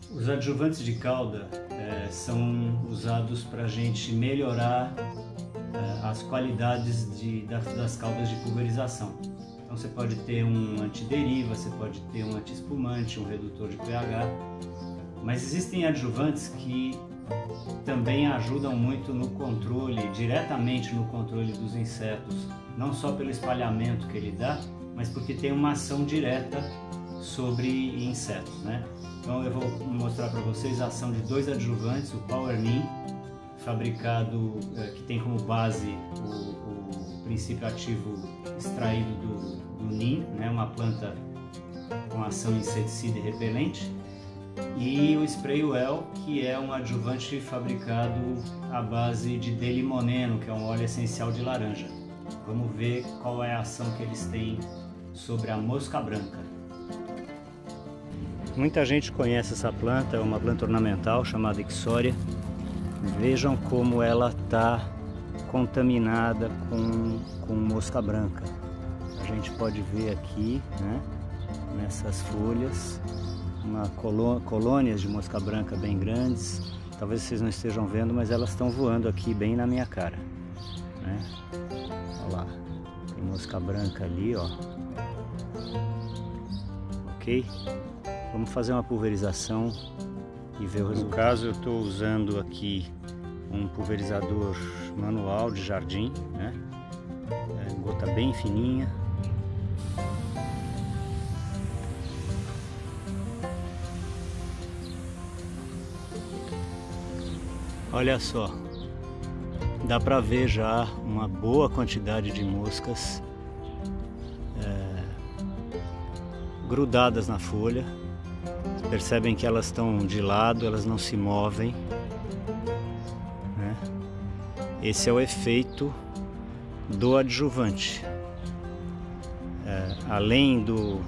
Os adjuvantes de cauda são usados para a gente melhorar as qualidades das caudas de pulverização. Então você pode ter um antideriva, você pode ter um antiespumante, um redutor de pH, mas existem adjuvantes que também ajudam muito no controle, diretamente no controle dos insetos, não só pelo espalhamento que ele dá, mas porque tem uma ação direta sobre insetos, né? Então eu vou mostrar para vocês a ação de dois adjuvantes, o Power Neem, fabricado, que tem como base o princípio ativo extraído do Neem, né? Uma planta com ação inseticida e repelente, e o Spray Well, que é um adjuvante fabricado à base de D-limoneno, que é um óleo essencial de laranja. Vamos ver qual é a ação que eles têm sobre a mosca branca. Muita gente conhece essa planta, é uma planta ornamental chamada Ixoria. Vejam como ela está contaminada com mosca branca. A gente pode ver aqui, né, nessas folhas, colônias de mosca branca bem grandes. Talvez vocês não estejam vendo, mas elas estão voando aqui bem na minha cara, né? Olha lá, tem mosca branca ali, ó. Ok? Vamos fazer uma pulverização e ver o resultado. No caso, eu estou usando aqui um pulverizador manual de jardim, né? Gota bem fininha. Olha só, dá para ver já uma boa quantidade de moscas grudadas na folha. Percebem que elas estão de lado, elas não se movem, né? Esse é o efeito do adjuvante. Além do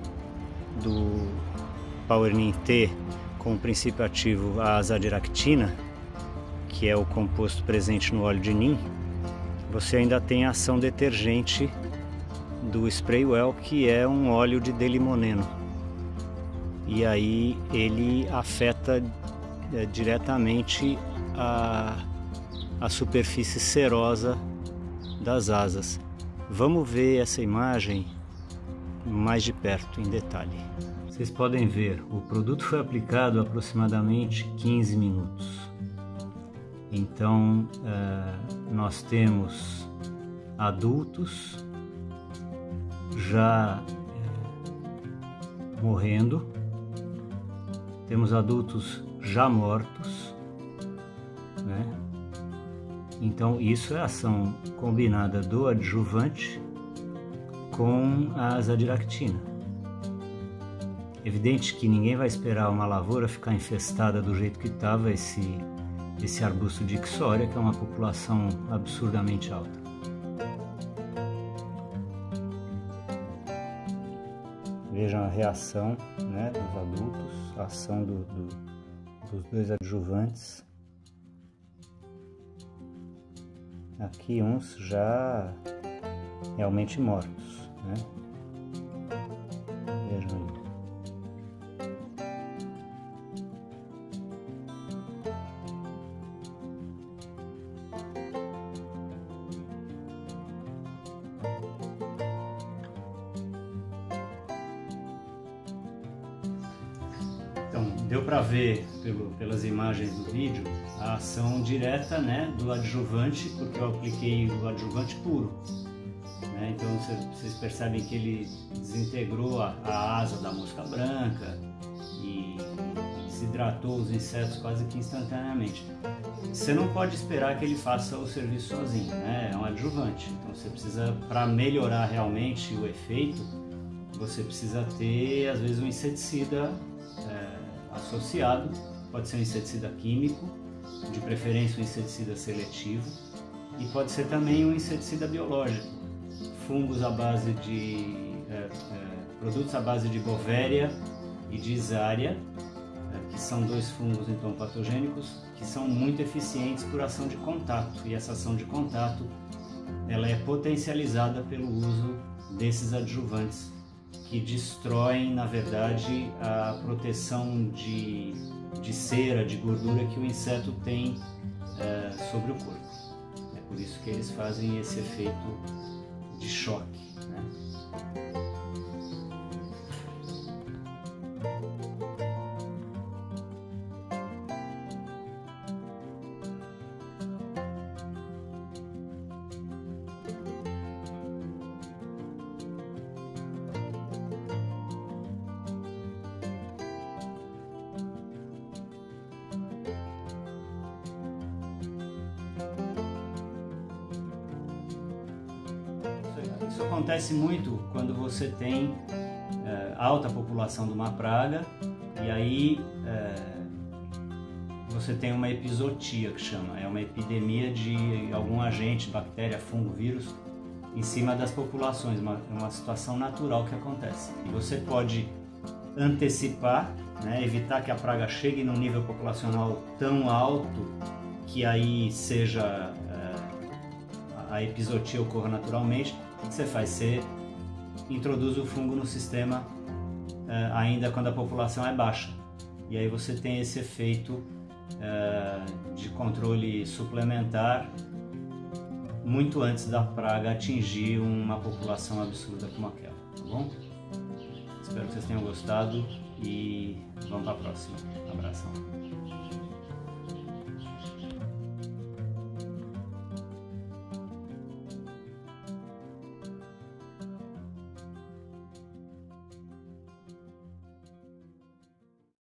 Power Neem ter como princípio ativo a azadiractina, que é o composto presente no óleo de Neem, você ainda tem a ação detergente do Spray Well, que é um óleo de D-limoneno. E aí ele afeta diretamente a superfície cerosa das asas. Vamos ver essa imagem mais de perto, em detalhe. Vocês podem ver, o produto foi aplicado há aproximadamente 15 minutos. Então nós temos adultos já morrendo, temos adultos já mortos, né? Então isso é a ação combinada do adjuvante com a azadiractina. Evidente que ninguém vai esperar uma lavoura ficar infestada do jeito que estava esse arbusto de Ixoria, que é uma população absurdamente alta. Vejam a reação, né, dos adultos, a ação dos dois adjuvantes. Aqui uns já realmente mortos, né? Vejam aí. Então, deu para ver pelas imagens do vídeo a ação direta, né, do adjuvante, porque eu apliquei o adjuvante puro, né? Então vocês percebem que ele desintegrou a asa da mosca branca e desidratou os insetos quase que instantaneamente. Você não pode esperar que ele faça o serviço sozinho, né? É um adjuvante, então você precisa, para melhorar realmente o efeito, você precisa ter às vezes um inseticida associado, pode ser um inseticida químico, de preferência um inseticida seletivo, e pode ser também um inseticida biológico, fungos à base de produtos à base de Bovéria e de Isária, que são dois fungos então patogênicos que são muito eficientes por ação de contato, e essa ação de contato ela é potencializada pelo uso desses adjuvantes que destroem, na verdade, a proteção de cera, de gordura que o inseto tem sobre o corpo. É por isso que eles fazem esse efeito de choque, né? Isso acontece muito quando você tem alta população de uma praga e aí você tem uma epizootia, que chama, é uma epidemia de algum agente, bactéria, fungo, vírus, em cima das populações, uma situação natural que acontece. E você pode antecipar, né, evitar que a praga chegue num nível populacional tão alto que aí seja a epizootia ocorra naturalmente. O que você faz? Você introduz o fungo no sistema ainda quando a população é baixa. E aí você tem esse efeito de controle suplementar muito antes da praga atingir uma população absurda como aquela, tá bom? Espero que vocês tenham gostado e vamos para a próxima. Um abração.